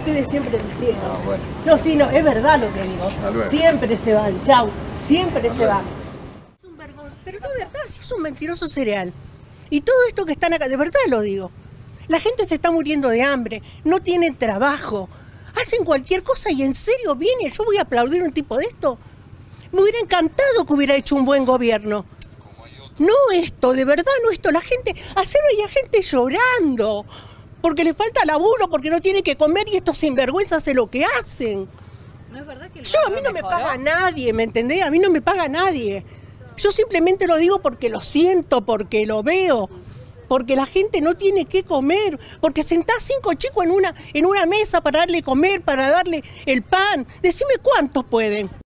ustedes siempre diciendo. Ah, bueno. No, sí, no, es verdad lo que digo. Luego. Siempre se van, chau, siempre se van. Es un vergonzoso, pero no es verdad, sí es un mentiroso cereal. Y todo esto que están acá, de verdad lo digo. La gente se está muriendo de hambre, no tienen trabajo, hacen cualquier cosa y en serio viene, yo voy a aplaudir a un tipo de esto. Me hubiera encantado que hubiera hecho un buen gobierno. No esto, de verdad no esto. La gente, ayer veía gente llorando porque le falta laburo, porque no tiene que comer y estos sinvergüenzas hacen lo que hacen. ¿No es verdad que A mí no me paga nadie, ¿me entendés? A mí no me paga nadie. Yo simplemente lo digo porque lo siento, porque lo veo, porque la gente no tiene que comer, porque sentás 5 chicos en una mesa para darle comer, para darle el pan. Decime cuántos pueden.